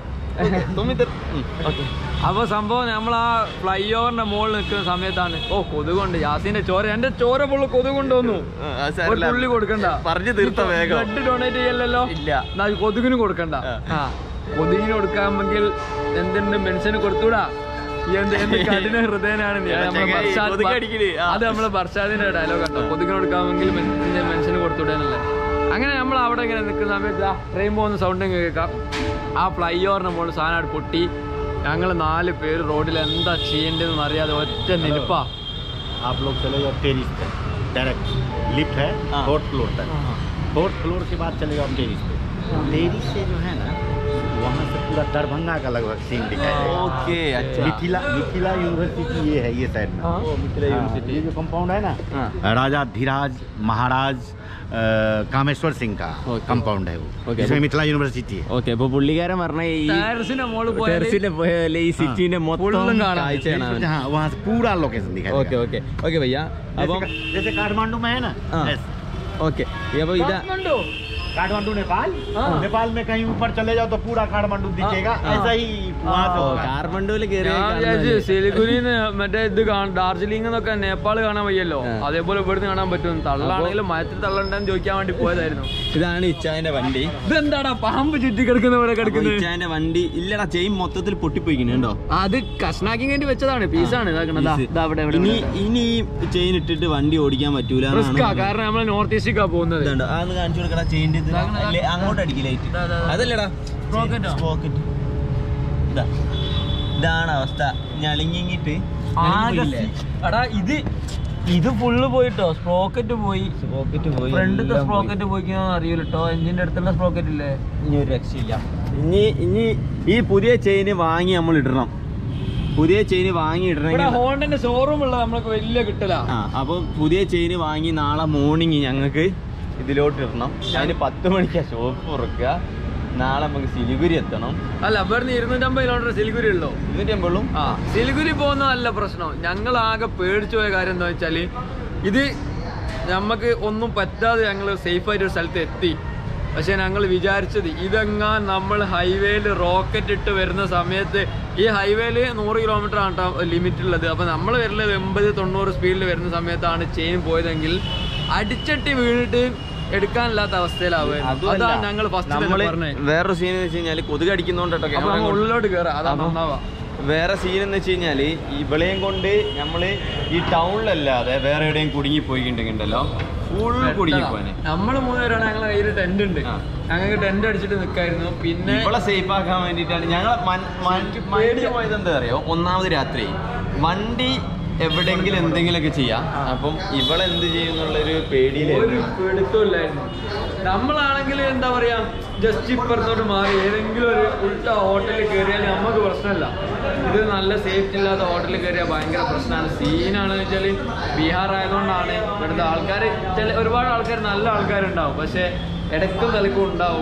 അപ്പൊ സംഭവം നമ്മൾ ആ ഫ്ലൈ ഓവറിന്റെ മുകളിൽ നിൽക്കുന്ന സമയത്താണ് കൊതുകൊണ്ട് യാസിന്റെ ചോര, എന്റെ ചോര പുള്ളി കൊതുകൊണ്ട് വന്നു. പുള്ളി കൊടുക്കണ്ട, ബ്ലഡ് ഡൊണേറ്റ് ചെയ്യല്ലോ. ഇല്ല, കൊതുകിന് കൊടുക്കണ്ട. കൊതുകിന് കൊടുക്കാമെങ്കിൽ എന്തുണ്ട് മെൻഷന് കൊടുത്തൂടാ. എന്ത് കഠിന ഹൃദയനാണ് അത് നമ്മളെ ബർഷാദിന്റെ ഡയലോഗ് ആണ്. കൊതുകിന് കൊടുക്കാമെങ്കിൽ മെൻഷന് കൊടുത്തൂടാനല്ലേ. അങ്ങനെ നമ്മൾ അവിടെ ഇങ്ങനെ നിൽക്കുന്ന സമയത്ത് ട്രെയിൻ പോകുന്ന സൗണ്ട് കേൾക്കാം. ആ ഫ്ലൈ ഓവറിന് മുകളിൽ സാധനം പൊട്ടി. ഞങ്ങൾ 4 പേര് റോഡിൽ എന്താ ചെയ്യേണ്ടതെന്ന് അറിയാതെ ഒറ്റ നിൽപ്പാ. आप लोग चले जाओ टेरिस पे, डायरेक्ट लिफ्ट है 4th फ्लोर तक। 4th फ्लोर के बाद चले जाओ टेरिस पे। टेरिस से जो है ना वहाँ से पूरा दरभंगा का लगभग सीन दिखाई देगा। ओके, अच्छा। मिथिला यूनिवर्सिटी ये है, ये साइड में मिथिला यूनिवर्सिटी। ये जो कंपाउंड है ना राजा धीराज महाराज कामेश्वर सिंह का कंपाउंड है वो, जिसमें मिथिला यूनिवर्सिटी है। ഓക്കെ, അപ്പൊ പുള്ളിക്കാരൻ പറഞ്ഞ ഈ ടെറസിന്റെ മുകളിൽ പോയാൽ ഈ സിറ്റിന്റെ മൊത്തം കാഴ്ചയാണ്. हाँ, वहाँ से पूरा लोकेशन दिखाई ഓക്കെ ഓക്കെ ഓക്കെ ഭയ്യ. അപ്പം जैसे काठमांडू में है ना, ഓക്കെ. അപ്പൊ ഇതാ काठमांडू नेपाल में कहीं ऊपर चले जाओ तो पूरा काठमांडू दिखेगा। ऐसा ही കാഠ്മണ്ഡുവിൽ സിലിഗുരിന്ന് മറ്റേ ഇത് ഡാർജിലിംഗ് എന്നൊക്കെ നേപ്പാൾ കാണാൻ വയ്യല്ലോ, അതേപോലെ ഇവിടുന്ന് കാണാൻ പറ്റും. തള്ളാണെങ്കിലും മയത്തിൽ തള്ളണ്ടെന്ന് ചോദിക്കാൻ വേണ്ടി പോയതായിരുന്നു. ഇതാണ് ഇച്ചാന്റെ വണ്ടി. ഇതെന്താടാ പാമ്പ് ചുറ്റി കിടക്കുന്ന പോലെ കിടക്കുന്നത്? ഇച്ചാന്റെ വണ്ടി ഇല്ലടാ, ചെയിൻ മൊത്തത്തിൽ പൊട്ടിപ്പോയിക്കണോ. അത് കഷ്ണാക്കി വേണ്ടി വെച്ചതാണ്, പീസാണ്. ഇനി ഈ ചെയിൻ ഇട്ടിട്ട് വണ്ടി ഓടിക്കാൻ പറ്റൂല, കാരണം നമ്മൾ നോർത്ത് ഈസ്റ്റിക്കാ പോകുന്നത്. അതൊന്ന് കാണിച്ചു കൊടുക്കടാ. ചെയിൻ്റെ അങ്ങോട്ട് അടിക്കില്ലായിട്ട് അതല്ലടാ സ്പ്രോക്കറ്റ്. ഇതാണ് അവസ്ഥ. ഞളിങ്ങിട്ട് ഇത് ഫുള്ള് പോയിട്ടോ. സ്പ്രോക്കറ്റ് പോയി. ഫ്രണ്ടിത്തെ സ്പ്രോക്കറ്റ് പോയിക്കോ അറിയില്ലട്ടോ. എഞ്ചിന്റെ അടുത്തുള്ള സ്പ്രോക്കറ്റ് ഇല്ലേ, ഇനി ഒരു രക്ഷയില്ല. ഇനി ഈ പുതിയ ചെയിന് വാങ്ങി നമ്മൾ ഇടണം. പുതിയ ചെയിന് വാങ്ങി ഇടണമെങ്കിൽ ഹോണ്ടന്റെ ഷോറൂം ഉള്ളത് നമ്മൾക്ക് വലിയ കിട്ടില്ല. അപ്പൊ പുതിയ ചെയിന് വാങ്ങി നാളെ മോർണിംഗ് ഞങ്ങൾക്ക് ഇതിലോട്ട് ഇടണം. അതിന് 10 മണിക്കാ ഷോപ്പ് തുറക്കുക. നാളെ നമുക്ക് സിലിഗുരി എത്തണം. അല്ല, ഇവിടുന്ന് 250 കിലോമീറ്റർ സിലിഗുരി ഉള്ളൂ. 250. സിലിഗുരി പോകുന്നതല്ല പ്രശ്നം. ഞങ്ങൾ ആകെ പേടിച്ചു പോയ കാര്യം എന്താ വെച്ചാല്, ഇത് നമുക്ക് ഒന്നും പറ്റാതെ ഞങ്ങൾ സേഫായിട്ട് ഒരു സ്ഥലത്ത് എത്തി. പക്ഷെ ഞങ്ങൾ വിചാരിച്ചത് ഇതെങ്ങാൻ നമ്മൾ ഹൈവേയിൽ റോക്കറ്റ് ഇട്ട് വരുന്ന സമയത്ത്, ഈ ഹൈവേയിൽ 100 കിലോമീറ്റർ ആണ് ലിമിറ്റ് ഉള്ളത്. അപ്പൊ നമ്മൾ വരുന്നത് 80-90 സ്പീഡിൽ വരുന്ന സമയത്താണ് ചെയിൻ പോയതെങ്കിൽ അടിച്ചട്ടി വീണിട്ട് എടുക്കാനില്ലാത്ത അവസ്ഥയിലാവുക. അതാണ് ഞങ്ങൾ വേറൊരു സീൻ എന്ന് വെച്ച് കഴിഞ്ഞാല് കൊതുക് അടിക്കുന്നോണ്ടോ ഉള്ളിലോട്ട് കയറാം. അതാണ് നന്നാവാ. വേറെ സീൻ എന്ന് വെച്ച് കഴിഞ്ഞാല് ഇവളെയും കൊണ്ട് നമ്മള് ഈ ടൗണിലല്ലാതെ വേറെ എവിടെയും കുടുങ്ങി പോയിട്ടുണ്ടെങ്കിലോ ഫുൾ കുടുങ്ങി പോനെ. നമ്മള് 3 പേരാണ്. ഞങ്ങളെ കയ്യിൽ ടെന്റ് ഉണ്ട്. ഞങ്ങൾക്ക് ടെന്റ് അടിച്ചിട്ട് നിൽക്കായിരുന്നു. പിന്നെ ഇവളെ സേഫ് ആക്കാൻ വേണ്ടിയിട്ടാണ് ഞങ്ങൾ പോയത്. എന്താ അറിയോ, ഒന്നാമത് രാത്രി വണ്ടി എവിടെങ്കിലും എന്തെങ്കിലുമൊക്കെ ചെയ്യാം. അപ്പം ഇവളെന്ത് ചെയ്യുന്നുള്ളൊരു പേടിയിലായിരുന്നു. നമ്മളാണെങ്കിൽ എന്താ പറയാ ജസ്റ്റ് ഇപ്പുറത്തോട്ട് മാറി ഏതെങ്കിലും ഒരു ഉൾട്ട ഹോട്ടലിൽ കയറിയാൽ നമുക്ക് പ്രശ്നമില്ല. ഇത് നല്ല സേഫ്റ്റി ഇല്ലാത്ത ഹോട്ടലിൽ കയറിയാൽ ഭയങ്കര പ്രശ്നമാണ്. സീനാണെന്ന് വെച്ചാൽ ബീഹാർ ആയതുകൊണ്ടാണ് ഇവിടുത്തെ ആൾക്കാർ ഒരുപാട് ആൾക്കാർ നല്ല ആൾക്കാരുണ്ടാവും, പക്ഷെ ഇടയ്ക്കും തലക്കും ഉണ്ടാവും.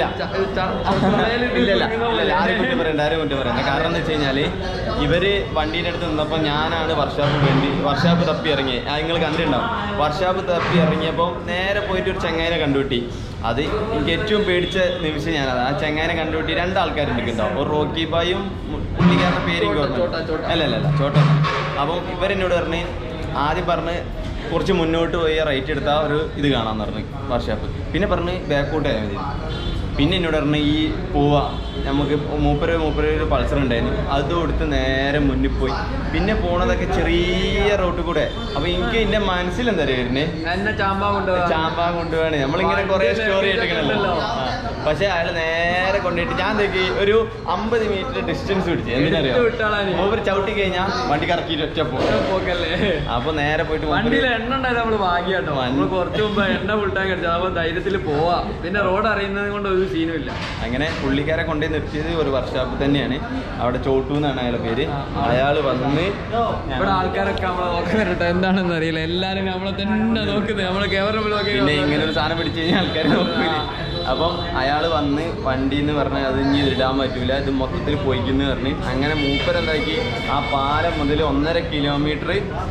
ആരും കുറ്റം പറയണ്ട. കാരണം എന്ന് വെച്ച് കഴിഞ്ഞാല് ഇവര് വണ്ടീൻ്റെ അടുത്ത് നിന്നപ്പോൾ ഞാനാണ് വർക്ക്ഷോപ്പ് തപ്പി ഇറങ്ങി. നിങ്ങൾ കണ്ടിട്ടുണ്ടാവും. വർക്ക്ഷോപ്പ് തപ്പി ഇറങ്ങിയപ്പോൾ നേരെ പോയിട്ട് ഒരു ചെങ്ങായിനെ കണ്ടുപിട്ടി. അത് എനിക്ക് ഏറ്റവും പേടിച്ച നിമിഷം ഞാനത്. ആ ചെങ്ങായിനെ കണ്ടുപിട്ടി 2 ആൾക്കാരുണ്ടാവും. ഒരു റോക്കി ബായും പുള്ളിക്കാരുടെ പേര് അല്ല ചോട്ട. അപ്പം ഇവരെന്നോട് പറഞ്ഞ് ആദ്യം പറഞ്ഞ് കുറച്ച് മുന്നോട്ട് പോയി റൈറ്റ് എടുത്താൽ ഒരു ഇത് കാണാമെന്ന് പറഞ്ഞു വർക്ക്ഷോപ്പ്. പിന്നെ പറഞ്ഞ് ബാക്കോട്ട് ആയാൽ മതി. പിന്നെ എന്നോട് പറഞ്ഞ് ഈ പോവാ നമുക്ക് മൂപ്പര് ഒരു പൾസർ ഉണ്ടായിരുന്നു, അത് കൊടുത്ത് നേരെ മുന്നിൽ പോയി. പിന്നെ പോണതൊക്കെ ചെറിയ റോട്ടിൽ കൂടെ. അപ്പൊ എനിക്ക് എന്റെ മനസ്സിൽ എന്താ വരുന്നത്, ചാമ്പാ കൊണ്ടുപോവാണ്. നമ്മളിങ്ങനെ കുറെ സ്റ്റോറി ആയിട്ടില്ലല്ലോ. പക്ഷെ അയാൾ നേരെ കൊണ്ടുപോയിട്ട് ഞാൻ എന്തൊക്കെ ഒരു 50 മീറ്റർ ഡിസ്റ്റൻസ് പിടിച്ചു. എന്തിനറിയാം, മൂപ്പര് ചവിട്ടി കഴിഞ്ഞാൽ വണ്ടി കറക്കിയിട്ട് ഒറ്റ പോക്കല്ലേ. അപ്പൊ നേരെ പോയിട്ട് വണ്ടിയിൽ എണ്ണ ഉണ്ടായത് നമ്മള് ഭാഗ്യാട്ടോ. നമ്മള് കുറച്ച് മുമ്പ് എണ്ണ ഫുൾട്ടാൻ കഴിച്ചു. അപ്പൊ ധൈര്യത്തിൽ പോവാ. പിന്നെ റോഡ് അറിയുന്നത് കൊണ്ട് ഒരു സീനും ഇല്ല. അങ്ങനെ പുള്ളിക്കാരെ കൊണ്ടുപോയി നിർത്തിയത് ഒരു വർക്ക്ഷോപ്പ് തന്നെയാണ്. അവിടെ ചോട്ടു എന്നാണ് അയാളുടെ പേര്. അയാൾ വന്ന് ഇവിടെ ആൾക്കാരൊക്കെ നമ്മളെ നോക്കുന്നുണ്ട്, എന്താണെന്ന് അറിയില്ല. എല്ലാരും നമ്മളെ തന്നെ നോക്കുന്നത്. നമ്മളെ ക്യാമറ പിന്നെ ഇങ്ങനെ ഒരു സാധനം പിടിച്ചു കഴിഞ്ഞാൽ ആൾക്കാരെ നോക്കില്ല. അപ്പം അയാൾ വന്ന് വണ്ടി എന്ന് പറഞ്ഞാൽ അത് ഇനി ഇടാൻ പറ്റൂല, ഇത് മൊത്തത്തിൽ പോയിക്കുന്നു പറഞ്ഞ് അങ്ങനെ മൂപ്പരെന്താക്കി ആ പാലം മുതൽ 1.5 കിലോമീറ്റർ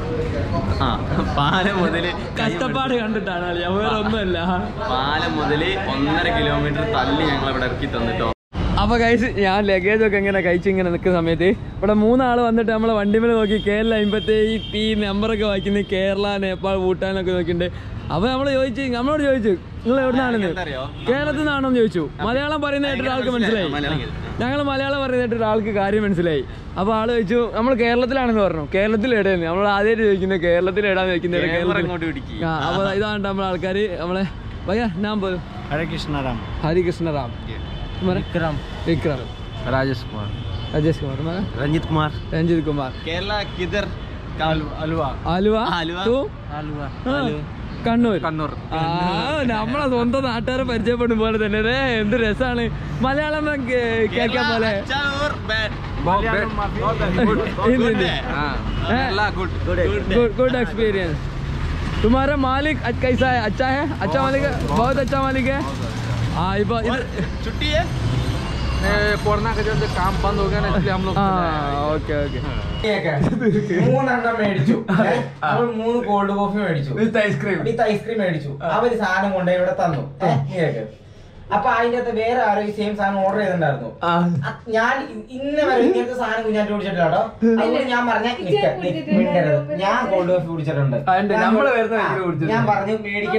പാലം മുതൽ കഷ്ടപ്പാട് കണ്ടിട്ടാണ് ഒന്നുമല്ല. പാലം മുതൽ 1.5 കിലോമീറ്റർ തള്ളി ഞങ്ങളവിടെ ഇറക്കി തന്നിട്ടോ. അപ്പോൾ ഗൈസ് ഞാൻ ലഗേജൊക്കെ ഇങ്ങനെ കഴിച്ചിങ്ങനെ നിൽക്കുന്ന സമയത്ത് ഇവിടെ 3 ആൾ വന്നിട്ട് നമ്മളെ വണ്ടിമേൽ നോക്കി കേരള 57 നമ്പറൊക്കെ വായിക്കുന്നത് കേരള, നേപ്പാൾ, ഭൂട്ടാനൊക്കെ നോക്കിയിട്ടുണ്ട്. അപ്പോൾ നമ്മളോട് ചോദിച്ചു നിങ്ങൾ എവിടെ നിന്നാണെന്ന്, കേരളത്തിൽ നിന്നാണോന്ന് ചോദിച്ചു. മലയാളം പറയുന്ന കേട്ടിട്ട് ആൾക്ക് മനസ്സിലായി. ഞങ്ങൾ മലയാളം പറയുന്ന കേട്ടിട്ട് ആൾക്ക് കാര്യം മനസ്സിലായി. അപ്പോൾ ആള് ചോദിച്ചു നമ്മൾ കേരളത്തിലാണെന്ന് പറഞ്ഞു. കേരളത്തിൽ എവിടെയെന്ന് നമ്മൾ ആദ്യമായിട്ട് ചോദിക്കുന്നത്, കേരളത്തിൽ എവിടെയാന്ന് ചോദിക്കുന്നത്. അപ്പോൾ ഇതാണ് നമ്മളെ ആൾക്കാർ. നമ്മളെ ഭയ്യ നാം പോലും ഹരികൃഷ്ണ റാം, विक्रम, राजेश कुमार, रंजीत कुमार, केरला किधर? ആലുവ, കണ്ണൂർ. നമ്മളെ സ്വന്തം നാട്ടുകാരെ പരിചയപ്പെടും പോലെ തന്നെ. എന്ത് രസാണ് മലയാളം കേൾക്കാൻ പോലെ. Good experience. तुम्हारा मालिक कैसा है? अच्छा है? अच्छा मालिक है, बहुत अच्छा मालिक है. हाँ इപ്പൊ छुट्टी है, कोरोना का जब से काम बंद हो गया ना, इसलिए हम लोग ഓക്കെ 3 മേടിച്ചു. നമ്മൾ 3 കോൾഡ് കോഫി മേടിച്ചു, വിത്ത് ഐസ്ക്രീം മേടിച്ചു. അവര് സാധനം കൊണ്ടുപോയി ഇവിടെ തന്നു. അപ്പൊ അതിന്റെ അകത്ത് വേറെ ആരോ ഈ സെയിം സാധനം ഓർഡർ ചെയ്തിട്ടുണ്ടായിരുന്നു. ഞാൻ ഇന്ന് വരെ ഇങ്ങനത്തെ സാധനം കുഞ്ഞാറ്റ് കുടിച്ചിട്ടില്ല കേട്ടോ. അതുകൊണ്ട് ഞാൻ പറഞ്ഞ മിണ്ടരുത്, ഞാൻ കോൾഡ് കോഫി കുടിച്ചിട്ടുണ്ട്. ഞാൻ പറഞ്ഞു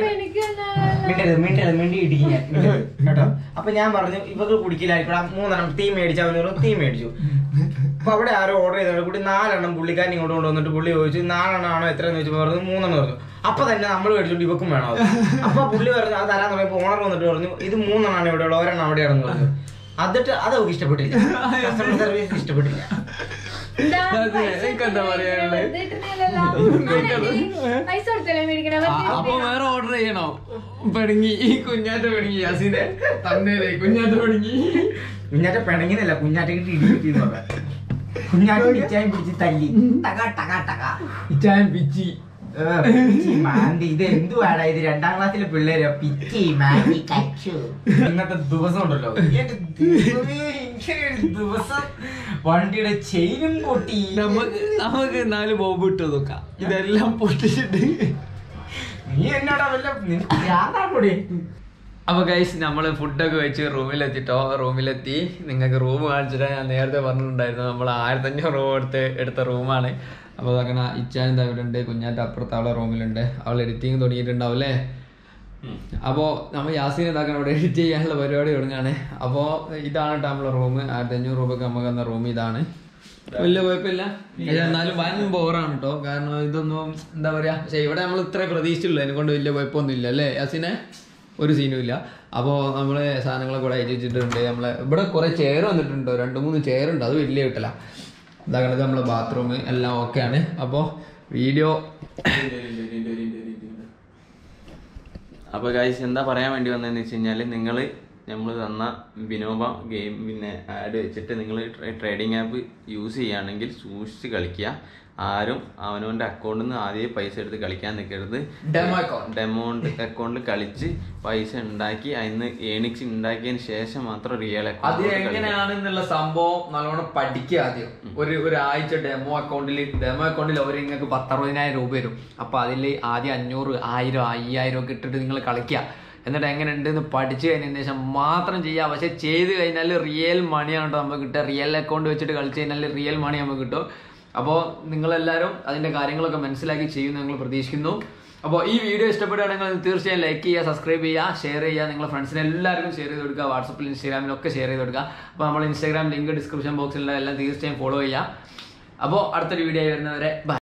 മിണ്ടി ഇടിക്കും ഞാൻ കേട്ടോ. അപ്പൊ ഞാൻ പറഞ്ഞു ഇവർക്ക് കുടിക്കില്ലായിരിക്കും, 3 തീ മേടിച്ചു. തീ മേടിച്ചു. അപ്പൊ അവിടെ ആരോ ഓർഡർ ചെയ്തോണ്ട് കൂടി 4 പുള്ളിക്കാരൻ ഇങ്ങോട്ട് കൊണ്ടുവന്നിട്ട് പുള്ളി ചോദിച്ചു 4 ആണോ എത്രയെന്ന് ചോദിച്ചു. പറഞ്ഞു 3 പറഞ്ഞു. അപ്പൊ തന്നെ നമ്മൾ മേടിച്ചോണ്ട് ഇവക്കും വേണോ. അപ്പൊ പുള്ളി പറഞ്ഞു അത് തരാൻ തുടങ്ങിയപ്പോ ഓണർ വന്നിട്ട് പറഞ്ഞു ഇത് 3 ഇവിടെ ഉള്ള 1 അവിടെയാണെന്ന് പറഞ്ഞു. എന്നിട്ട് അത് അവർക്ക് ഇഷ്ടപ്പെട്ടില്ല, കസ്റ്റമർ സർവീസ് ഇഷ്ടപ്പെട്ടില്ല. അപ്പൊ വേറെ ഓർഡർ ചെയ്യണോ? പിണങ്ങി കുഞ്ഞാറ്റ പിണങ്ങി യാസിനെ തന്നേലേ. കുഞ്ഞാറ്റ പിണങ്ങിന്നല്ല, കുഞ്ഞാറ്റക്ക് ഇടി കിട്ടിയെന്ന് പറഞ്ഞ. കുഞ്ഞാറ്റ ഇച്ചായം പിടിച്ച് തല്ലി ഇച്ചായം പിച്ചി മാന്തി. ഇത് എന്തുവാടാ ഇത്? 2ാം ക്ലാസ്സിലെ പിള്ളേര് പിച്ചി മാന്തി കച്ചു. ഇന്നത്തെ ദിവസം ഉണ്ടല്ലോ, ദിവസം വണ്ടിയുടെ ചെയിനും പൊട്ടി. നമുക്ക് 4 ബോംബ് ഇട്ട് നോക്കാം. ഇതെല്ലാം പൊട്ടിച്ചിട്ട് നീ എന്നാടാ വല്ല. അപ്പൊ ഗൈസ് നമ്മള് ഫുഡൊക്കെ വെച്ച് റൂമിലെത്തി. നിങ്ങൾക്ക് റൂം കാണിച്ചിട്ട് ഞാൻ നേരത്തെ പറഞ്ഞിട്ടുണ്ടായിരുന്നു. നമ്മൾ 1500 രൂപ എടുത്ത റൂമാണ്. അപ്പോൾ അങ്ങനെ ഇച്ചാൻ എന്താ ഇവിടെ ഉണ്ട്, കുഞ്ഞാൻ്റെ അപ്പുറത്ത് അവളെ റൂമിലുണ്ട്. അവൾ എഡിറ്റിങ് തുടങ്ങിയിട്ടുണ്ടാവും അല്ലേ. അപ്പോൾ നമ്മൾ യാസീൻ ഇതാക്കണം ഇവിടെ എഡിറ്റ് ചെയ്യാനുള്ള പരിപാടി തുടങ്ങുകയാണ്. അപ്പോൾ ഇതാണ് കേട്ടോ നമ്മളെ റൂം. 1500 രൂപയ്ക്ക് നമുക്ക് തന്ന റൂം ഇതാണ്. വലിയ കുഴപ്പമില്ല, എന്നാലും വൻ ബോറാണ് കേട്ടോ. കാരണം ഇതൊന്നും എന്താ പറയുക, പക്ഷേ ഇവിടെ നമ്മൾ ഇത്ര പ്രതീക്ഷിച്ചുള്ളൂ. അതിനെക്കൊണ്ട് വലിയ കുഴപ്പമൊന്നും ഇല്ല അല്ലേ യാസീനെ? ഒരു സീനും ഇല്ല. അപ്പോൾ നമ്മൾ സാധനങ്ങളൊക്കെ കൂടെ അയച്ചു വെച്ചിട്ടുണ്ട്. നമ്മളെ ഇവിടെ കുറേ ചെയർ വന്നിട്ടുണ്ടോ, 2-3 ചെയറുണ്ട്. അത് വലിയ കിട്ടല. ഇതാകണത് നമ്മളെ ബാത്റൂം എല്ലാം ഓക്കെയാണ്. അപ്പോൾ വീഡിയോ അപ്പോൾ ഗൈസ് എന്താ പറയാൻ വേണ്ടി വന്നതെന്ന് വെച്ച് കഴിഞ്ഞാൽ നിങ്ങൾ നമ്മൾ തന്ന ബിനോബ ഗെയിം പിന്നെ ആഡ് വെച്ചിട്ട് നിങ്ങൾ ട്രേഡിംഗ് ആപ്പ് യൂസ് ചെയ്യുകയാണെങ്കിൽ സൂക്ഷിച്ച് കളിക്കുക. ആരും അവനവൻ്റെ അക്കൗണ്ടിൽ നിന്ന് ആദ്യം പൈസ എടുത്ത് കളിക്കാൻ നിൽക്കരുത്. ഡെമോ അക്കൗണ്ടിൽ കളിച്ച് പൈസ ഉണ്ടാക്കി അതിന് ഏണിങ്സ് ഉണ്ടാക്കിയതിന് ശേഷം മാത്രം റിയൽ അത് എങ്ങനെയാണെന്നുള്ള സംഭവം നല്ലോണം പഠിക്കുക ആദ്യം. ഒരാഴ്ച ഡെമോ അക്കൗണ്ടിൽ അവർ നിങ്ങൾക്ക് 10-60,000 രൂപ വരും. അപ്പൊ അതിൽ ആദ്യം 500, 1000, 5000 ഒക്കെ ഇട്ടിട്ട് നിങ്ങൾ കളിക്കുക. എന്നിട്ട് എങ്ങനെ ഉണ്ടെന്ന് പഠിച്ചു കഴിഞ്ഞതിന് ശേഷം മാത്രം ചെയ്യുക. പക്ഷെ ചെയ്ത് കഴിഞ്ഞാൽ റിയൽ മണിയാണ് നമുക്ക് കിട്ടുക. റിയൽ അക്കൗണ്ട് വെച്ചിട്ട് കളിച്ച് കഴിഞ്ഞാൽ റിയൽ മണി നമുക്ക് കിട്ടും. അപ്പോൾ നിങ്ങളെല്ലാവരും അതിൻ്റെ കാര്യങ്ങളൊക്കെ മനസ്സിലാക്കി ചെയ്യുമെന്ന് ഞങ്ങൾ പ്രതീക്ഷിക്കുന്നു. അപ്പോൾ ഈ വീഡിയോ ഇഷ്ടപ്പെടുകയാണെങ്കിൽ തീർച്ചയായും ലൈക്ക് ചെയ്യുക, സബ്സ്ക്രൈബ് ചെയ്യുക, ഷെയർ ചെയ്യുക. നിങ്ങളുടെ ഫ്രണ്ട്സിന് എല്ലാവർക്കും ഷെയർ ചെയ്ത് കൊടുക്കുക. വാട്സപ്പിൽ, ഇൻസ്റ്റാഗ്രാമിലൊക്കെ ഷെയർ ചെയ്ത് കൊടുക്കുക. അപ്പോൾ നമ്മൾ ഇൻസ്റ്റാഗ്രാം ലിങ്ക് ഡിസ്ക്രിപ്ഷൻ ബോക്സിലുള്ള എല്ലാം തീർച്ചയായും ഫോളോ ചെയ്യുക. അപ്പോൾ അടുത്തൊരു വീഡിയോ ആയി വരുന്നവരെ ബൈ.